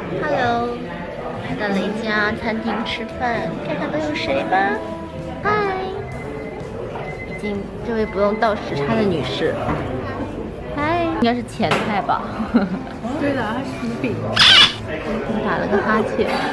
Hello，来到了一家餐厅吃饭，看看都有谁吧。嗨，已经这位不用倒时差的女士。嗨，应该是前菜吧？ 对的，它是饼。 打了个哈欠。